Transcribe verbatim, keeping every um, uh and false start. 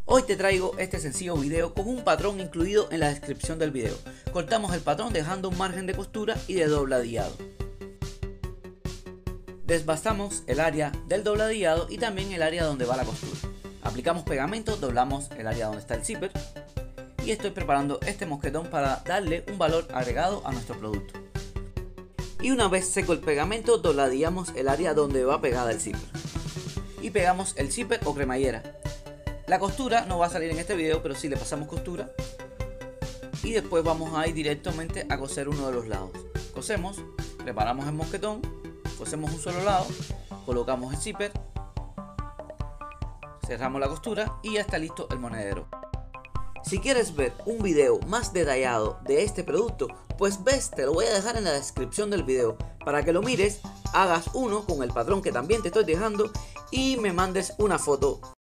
Hoy te traigo este sencillo video con un patrón incluido en la descripción del video. Cortamos el patrón dejando un margen de costura y de dobladillado. Desbastamos el área del dobladillado y también el área donde va la costura. Aplicamos pegamento, doblamos el área donde está el zipper y estoy preparando este mosquetón para darle un valor agregado a nuestro producto. Y una vez seco el pegamento, dobladillamos el área donde va pegada el zipper y pegamos el zipper o cremallera. La costura no va a salir en este video, pero sí le pasamos costura y después vamos a ir directamente a coser uno de los lados. Cosemos, preparamos el mosquetón, cosemos un solo lado, colocamos el zipper, cerramos la costura y ya está listo el monedero. Si quieres ver un video más detallado de este producto, pues ves, te lo voy a dejar en la descripción del video para que lo mires, hagas uno con el patrón que también te estoy dejando y me mandes una foto